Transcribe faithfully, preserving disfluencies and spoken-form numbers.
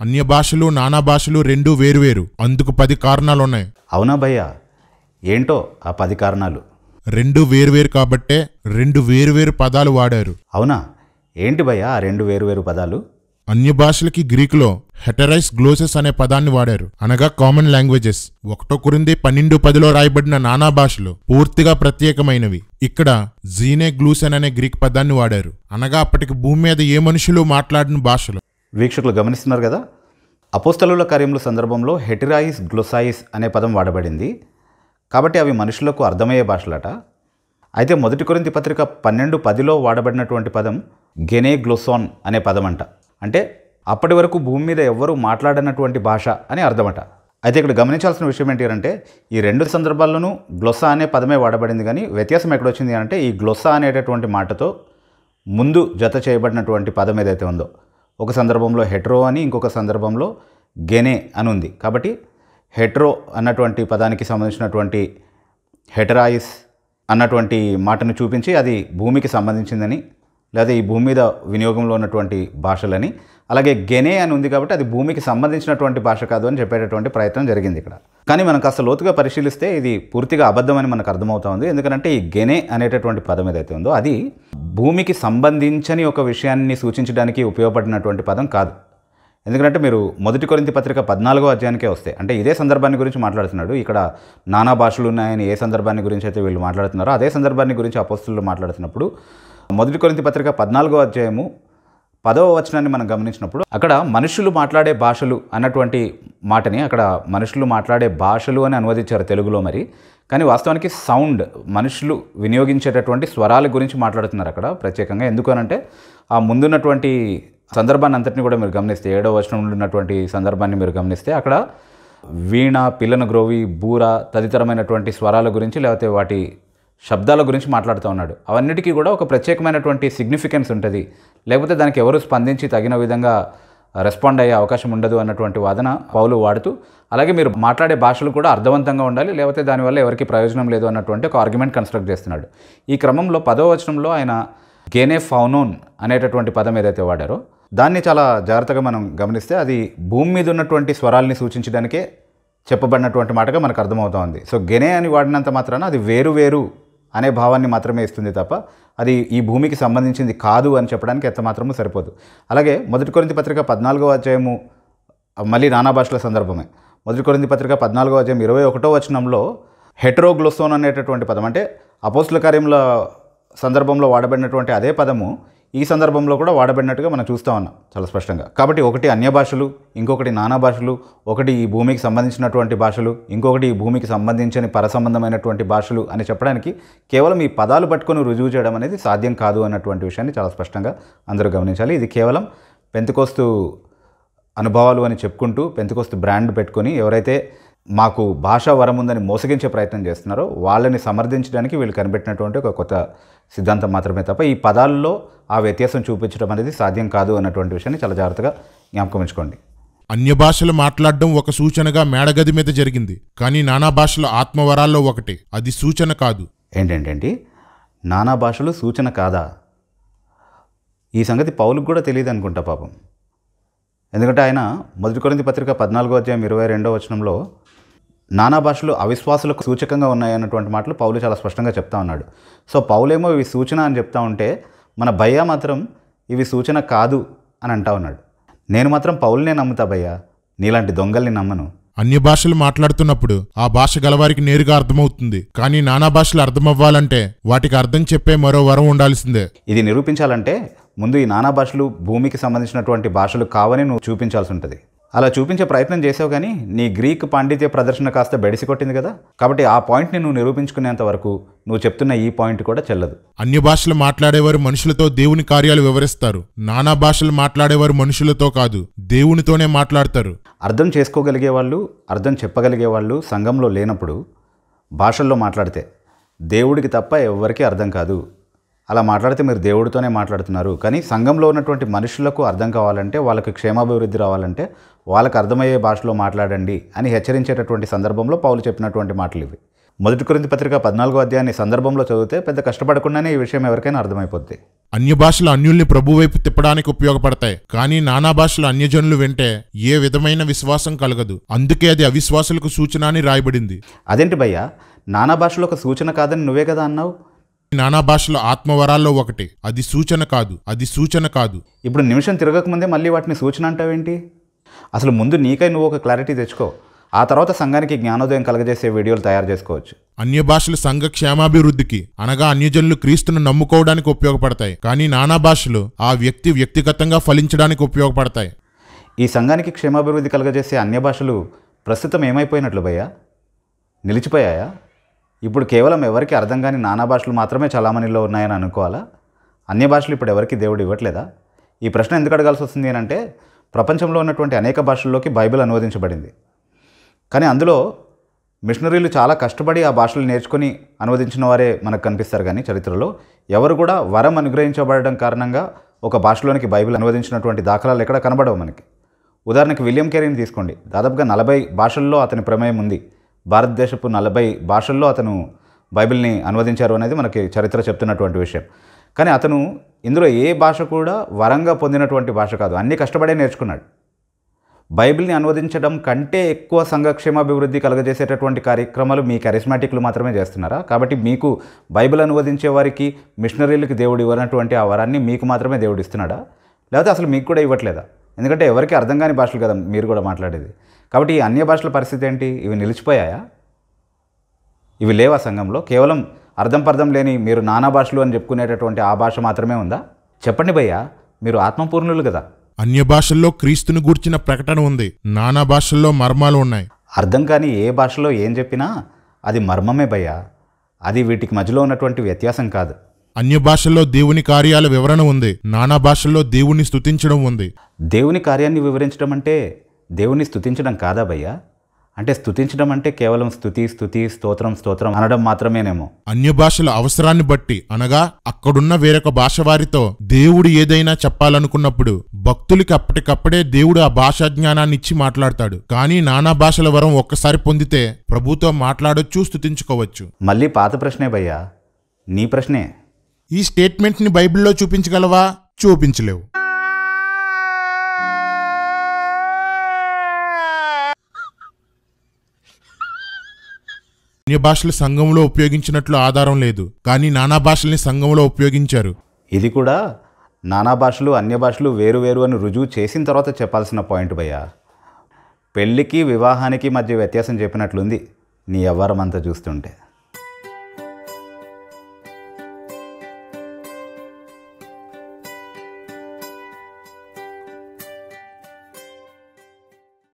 అన్య భాషలు నానా భాషలు రెండు వేరువేరు. అందుకు పది కారణాలున్నాయి. అవునా భయ్యా? ఏంటో ఆ పది కారణాలు? రెండు వేరువేరు కాబట్టే రెండు వేరువేరు పదాలు వాడారు. అవునా? ఏంటి భయ్యా ఆ రెండు వేరువేరు పదాలు? అన్య భాషలకి గ్రీకులో హెటరైస్ గ్లోసెస్ అనే పదాన్ని వాడారు, అనగా కామన్ లాంగ్వేజెస్. ఒకటో కొరింథీ పన్నెండు పదిలో రాయబడిన నానా భాషలు పూర్తిగా ప్రత్యేకమైనవి. ఇక్కడ జీనే గ్లూసెన్ అనే గ్రీక్ పదాన్ని వాడారు, అనగా అప్పటికి భూమి మీద ఏ మనుషులు మాట్లాడిన భాషలు. వీక్షకులు గమనిస్తున్నారు కదా, అపోస్తలుల కార్యముల సందర్భంలో హెటరైస్ గ్లోసైస్ అనే పదం వాడబడింది. కాబట్టి అవి మనుషులకు అర్థమయ్యే భాషలట. అయితే మొదటి కొరింథీ పత్రిక పన్నెండు పదిలో వాడబడినటువంటి పదం గెనే గ్లోసోన్ అనే పదం అంట. అంటే అప్పటి వరకు భూమి మీద ఎవ్వరూ మాట్లాడనటువంటి భాష అని అర్థమట. అయితే ఇక్కడ గమనించాల్సిన విషయం ఏంటి అంటే, ఈ రెండు సందర్భాల్లోనూ గ్లోసా అనే పదమే వాడబడింది, కానీ వ్యత్యాసం ఎక్కడొచ్చింది అంటే, ఈ గ్లోసా అనేటటువంటి మాటతో ముందు జత చేయబడినటువంటి పదం ఏదైతే ఉందో, ఒక సందర్భంలో హెట్రో అని, ఇంకొక సందర్భంలో గెనే అని ఉంది. కాబట్టి హెట్రో అన్నటువంటి పదానికి సంబంధించినటువంటి హెటరాయిస్ అన్నటువంటి మాటను చూపించి అది భూమికి సంబంధించిందని, లేదా ఈ భూమి మీద వినియోగంలో ఉన్నటువంటి భాషలని, అలాగే గెనే అని ఉంది కాబట్టి అది భూమికి సంబంధించినటువంటి భాష కాదు అని చెప్పేటటువంటి ప్రయత్నం జరిగింది ఇక్కడ. కానీ మనం కాస్త లోతుగా పరిశీలిస్తే ఇది పూర్తిగా అబద్ధమని మనకు అర్థమవుతా ఉంది. ఎందుకంటే ఈ గెనే అనేటటువంటి పదం ఏదైతే ఉందో అది భూమికి సంబంధించని ఒక విషయాన్ని సూచించడానికి ఉపయోగపడినటువంటి పదం కాదు. ఎందుకంటే మీరు మొదటి కొరింథీ పత్రిక పద్నాలుగో అధ్యాయానికే వస్తే, అంటే ఇదే సందర్భాన్ని గురించి మాట్లాడుతున్నాడు. ఇక్కడ నానా భాషలు ఉన్నాయని ఏ సందర్భాన్ని గురించి అయితే వీళ్ళు మాట్లాడుతున్నారో అదే సందర్భాన్ని గురించి అపోస్తలులు మాట్లాడుతున్నప్పుడు మొదటి కొరింథీ పత్రిక పద్నాలుగో అధ్యాయము పదవ వచనాన్ని మనం గమనించినప్పుడు అక్కడ మనుషులు మాట్లాడే భాషలు అన్నటువంటి మాటని అక్కడ మనుషులు మాట్లాడే భాషలు అని అనువదించారు తెలుగులో మరి. కానీ వాస్తవానికి సౌండ్, మనుషులు వినియోగించేటటువంటి స్వరాల గురించి మాట్లాడుతున్నారు అక్కడ ప్రత్యేకంగా. ఎందుకనంటే ఆ ముందున్నటువంటి సందర్భాన్ని అంతటిని కూడా మీరు గమనిస్తే, ఏడవ వచనంలో ఉన్నటువంటి సందర్భాన్ని మీరు గమనిస్తే అక్కడ వీణ, పిల్లన గ్రోవి, బూర తదితరమైనటువంటి స్వరాల గురించి లేకపోతే వాటి శబ్దాల గురించి మాట్లాడుతూ ఉన్నాడు. అవన్నిటికీ కూడా ఒక ప్రత్యేకమైనటువంటి సిగ్నిఫికెన్స్ ఉంటుంది, లేకపోతే దానికి ఎవరు స్పందించి తగిన విధంగా రెస్పాండ్ అయ్యే అవకాశం ఉండదు అన్నటువంటి వాదన పౌలు వాడుతూ, అలాగే మీరు మాట్లాడే భాషలు కూడా అర్థవంతంగా ఉండాలి, లేకపోతే దానివల్ల ఎవరికి ప్రయోజనం లేదు అన్నటువంటి ఒక ఆర్గ్యుమెంట్ కన్స్ట్రక్ట్ చేస్తున్నాడు. ఈ క్రమంలో పదో వచనంలో ఆయన గేనే ఫౌనోన్ అనేటటువంటి పదం ఏదైతే వాడారో దాన్ని చాలా జాగ్రత్తగా మనం గమనిస్తే అది భూమి మీద ఉన్నటువంటి స్వరాల్ని సూచించడానికే చెప్పబడినటువంటి మాటగా మనకు అర్థమవుతా ఉంది. సో గెనే అని వాడినంత మాత్రాన అది వేరు వేరు అనే భావాన్ని మాత్రమే ఇస్తుంది తప్ప అది ఈ భూమికి సంబంధించింది కాదు అని చెప్పడానికి ఎంత మాత్రమూ సరిపోదు. అలాగే మొదటి కొరింథీ పత్రిక పద్నాలుగో అధ్యాయము మళ్ళీ నానా భాషల సందర్భమే. మొదటి కొరింథీ పత్రిక పద్నాలుగో అధ్యాయం ఇరవై ఒకటో వచనంలో హెటరోగ్లోసోన్ అనేటటువంటి పదం, అంటే అపోస్తల కార్యముల సందర్భంలో వాడబడినటువంటి అదే పదము ఈ సందర్భంలో కూడా వాడబడినట్టుగా మనం చూస్తూ ఉన్నాం చాలా స్పష్టంగా. కాబట్టి ఒకటి అన్య భాషలు, ఇంకొకటి నానా భాషలు, ఒకటి ఈ భూమికి సంబంధించినటువంటి భాషలు, ఇంకొకటి ఈ భూమికి సంబంధించని పరసంబంధమైనటువంటి భాషలు అని చెప్పడానికి కేవలం ఈ పదాలు పట్టుకొని రుజువు చేయడం అనేది సాధ్యం కాదు అన్నటువంటి విషయాన్ని చాలా స్పష్టంగా అందరూ గమనించాలి. ఇది కేవలం పెంతెకోస్తు అనుభవాలు అని చెప్పుకుంటూ పెంతెకోస్తు బ్రాండ్ పెట్టుకొని ఎవరైతే మాకు భాషా వరం ఉందని మోసగించే ప్రయత్నం చేస్తున్నారో వాళ్ళని సమర్థించడానికి వీళ్ళు కనిపెట్టినటువంటి ఒక కొత్త సిద్ధాంతం మాత్రమే తప్ప ఈ పదాల్లో ఆ వ్యత్యాసం చూపించడం అనేది సాధ్యం కాదు అన్నటువంటి విషయాన్ని చాలా జాగ్రత్తగా జ్ఞాపకం ఉంచుకోండి. అన్య భాషలు మాట్లాడడం ఒక సూచనగా మేడగది మీద జరిగింది, కానీ నానా భాషలు ఆత్మవరాల్లో ఒకటి, అది సూచన కాదు. ఏంటంటేంటి నానా భాషలు సూచన కాదా? ఈ సంగతి పౌలుకు కూడా తెలియదు అనుకుంటా పాపం. ఎందుకంటే ఆయన మొదటి కొరింథీ పత్రిక పద్నాలుగో అధ్యాయం ఇరవై రెండో వచనంలో నానా భాషలు అవిశ్వాసులకు సూచకంగా ఉన్నాయన్నటువంటి మాటలు పౌలు చాలా స్పష్టంగా చెప్తా ఉన్నాడు. సో పౌలేమో ఇవి సూచన అని చెప్తా ఉంటే మన భయ్య మాత్రం ఇవి సూచన కాదు అని అంటా ఉన్నాడు. నేను మాత్రం పౌలునే నమ్ముతా భయ్యా, నీలాంటి దొంగల్ని నమ్మను. అన్య భాషలు మాట్లాడుతున్నప్పుడు ఆ భాష గలవారికి నేరుగా అర్థమవుతుంది, కానీ నానా భాషలు అర్థమవ్వాలంటే వాటికి అర్థం చెప్పే మరో వరం ఉండాల్సిందే. ఇది నిరూపించాలంటే ముందు ఈ నానా భాషలు భూమికి సంబంధించినటువంటి భాషలు కావని నువ్వు చూపించాల్సి ఉంటుంది. అలా చూపించే ప్రయత్నం చేసావు, కానీ నీ గ్రీక్ పాండిత్య ప్రదర్శన కాస్త బెడిసి కొట్టింది కదా. కాబట్టి ఆ పాయింట్ని నువ్వు నిరూపించుకునేంత వరకు నువ్వు చెప్తున్న ఈ పాయింట్ కూడా చెల్లదు. అన్య భాషలు మాట్లాడేవారు మనుషులతో దేవుని కార్యాలు వివరిస్తారు, నానా భాషలు మాట్లాడేవారు మనుషులతో కాదు దేవునితోనే మాట్లాడతారు. అర్థం చేసుకోగలిగే వాళ్ళు, అర్థం చెప్పగలిగే వాళ్ళు సంఘంలో లేనప్పుడు భాషల్లో మాట్లాడితే దేవుడికి తప్ప ఎవరికీ అర్థం కాదు. అలా మాట్లాడితే మీరు దేవుడితోనే మాట్లాడుతున్నారు. కానీ సంఘంలో ఉన్నటువంటి మనుషులకు అర్థం కావాలంటే, వాళ్ళకి క్షేమాభివృద్ధి రావాలంటే వాళ్ళకి అర్థమయ్యే భాషలో మాట్లాడండి అని హెచ్చరించేటటువంటి సందర్భంలో పౌలు చెప్పినటువంటి మాటలు ఇవి. మొదటి కొరింథీ పత్రిక పద్నాలుగో అధ్యాయాన్ని సందర్భంలో చదివితే పెద్ద కష్టపడకుండానే ఈ విషయం ఎవరికైనా అర్థమైపోద్ది. అన్య భాషలు అన్యుల్ని ప్రభు వైపు తిప్పడానికి ఉపయోగపడతాయి, కానీ నానా భాషలు అన్యజనులు వింటే ఏ విధమైన విశ్వాసం కలగదు. అందుకే అది అవిశ్వాసులకు సూచన అని రాయబడింది. అదేంటి భయ్యా, నానా భాషలో ఒక సూచన కాదని నువ్వే కదా అన్నావు? నానా భాషల ఆత్మవరాల్లో ఒకటి, అది సూచన కాదు, అది సూచన కాదు. ఇప్పుడు నిమిషం తిరగకముందే మళ్ళీ వాటిని సూచన అంటావేంటి? అసలు ముందు నీకై నువ్వు ఒక క్లారిటీ తెచ్చుకో, ఆ తర్వాత సంఘానికి జ్ఞానోదయం కలగజేసే వీడియోలు తయారు చేసుకోవచ్చు. అన్య భాషలు సంఘ క్షేమాభివృద్ధికి అనగా అన్యజనులు క్రీస్తును నమ్ముకోవడానికి ఉపయోగపడతాయి, కానీ నానా భాషలు ఆ వ్యక్తి వ్యక్తిగతంగా ఫలించడానికి ఉపయోగపడతాయి. ఈ సంఘానికి క్షేమాభివృద్ధి కలగజేసే అన్య భాషలు ప్రస్తుతం ఏమైపోయినట్లు భయ్యా? నిలిచిపోయాయా? ఇప్పుడు కేవలం ఎవరికి అర్థం కాని నానా భాషలు మాత్రమే చలామణిలో ఉన్నాయని అనుకోవాలా? అన్య భాషలు ఇప్పుడు ఎవరికి దేవుడు ఇవ్వట్లేదా? ఈ ప్రశ్న ఎందుకు అడగాల్సి వస్తుంది అని అంటే, ప్రపంచంలో ఉన్నటువంటి అనేక భాషల్లోకి బైబిల్ అనువదించబడింది, కానీ అందులో మిషనరీలు చాలా కష్టపడి ఆ భాషలు నేర్చుకొని అనువదించిన వారే మనకు కనిపిస్తారు. కానీ చరిత్రలో ఎవరు కూడా వరం అనుగ్రహించబడడం కారణంగా ఒక భాషలోనికి బైబిల్ అనువదించినటువంటి దాఖలాలు ఎక్కడ కనబడవు మనకి. ఉదాహరణకు విలియం కేరీని తీసుకోండి, దాదాపుగా నలభై భాషల్లో అతని ప్రమేయం ఉంది. భారతదేశపు నలభై భాషల్లో అతను బైబిల్ని అనువదించారు అనేది మనకి చరిత్ర చెప్తున్నటువంటి విషయం. కానీ అతను ఇందులో ఏ భాష కూడా వరంగా పొందినటువంటి భాష కాదు, అన్నీ కష్టపడే నేర్చుకున్నాడు. బైబిల్ని అనువదించడం కంటే ఎక్కువ సంఘక్షేమాభివృద్ధి కలగజేసేటటువంటి కార్యక్రమాలు మీ కరిస్మాటిక్లు మాత్రమే చేస్తున్నారా? కాబట్టి మీకు బైబిల్ అనువదించే వారికి, మిషనరీలకు దేవుడు ఇవ్వనటువంటి ఆ వరాన్ని మీకు మాత్రమే దేవుడు ఇస్తున్నాడా? లేకపోతే అసలు మీకు కూడా ఇవ్వట్లేదా? ఎందుకంటే ఎవరికి అర్థం కాని భాషలు కదా మీరు కూడా మాట్లాడేది. కాబట్టి ఈ అన్య భాషల పరిస్థితి ఏంటి? ఇవి నిలిచిపోయాయా? ఇవి లేవా సంఘంలో? కేవలం అర్థం పర్థం లేని మీరు నానా భాషలు అని చెప్పుకునేటటువంటి ఆ భాష మాత్రమే ఉందా? చెప్పండి భయ్యా, మీరు ఆత్మపూర్ణులు కదా. అన్య భాషల్లో క్రీస్తుని గూర్చిన ప్రకటన ఉంది, నానా భాషల్లో మర్మాలు ఉన్నాయి. అర్థం కాని ఏ భాషలో ఏం చెప్పినా అది మర్మమే భయ్యా, అది వీటికి మధ్యలో ఉన్నటువంటి వ్యత్యాసం కాదు. అన్య భాషల్లో దేవుని కార్యాల వివరణ ఉంది, నానా భాషల్లో దేవుని స్తుతించడం ఉంది. దేవుని కార్యాన్ని వివరించడం అంటే దేవుని స్తుతించడం కాదా భయ్యా? అంటే స్తుతించడం అంటే కేవలం స్తుతి స్తుతి స్తోత్రం స్తోత్రం అనడం మాత్రమేనేమో. అన్య భాషల అవసరాన్ని బట్టి అనగా అక్కడున్న వేరొక భాష వారితో దేవుడు ఏదైనా చెప్పాలనుకున్నప్పుడు భక్తులకి అప్పటికప్పుడే దేవుడు ఆ భాషా జ్ఞానాన్ని ఇచ్చి మాట్లాడతాడు. కానీ నానా భాషల వరం ఒక్కసారి పొందితే ప్రభుతో మాట్లాడొచ్చు, స్తుతించుకోవచ్చు. మళ్ళీ పాత ప్రశ్నే భయ్యా, నీ ప్రశ్నే. ఈ స్టేట్మెంట్ ని బైబిల్లో చూపించగలవా? చూపించలేవు. అన్య భాషలు సంఘంలో ఉపయోగించినట్లు ఆధారం లేదు, కానీ నానా భాషల్ని సంఘంలో ఉపయోగించారు. ఇది కూడా నానా భాషలు అన్య భాషలు వేరు వేరు అని రుజువు చేసిన తర్వాత చెప్పాల్సిన పాయింట్ భయ్యా. పెళ్ళికి వివాహానికి మధ్య వ్యత్యాసం చెప్పినట్లుంది నీ వ్యవహారం అంతా చూస్తుంటే.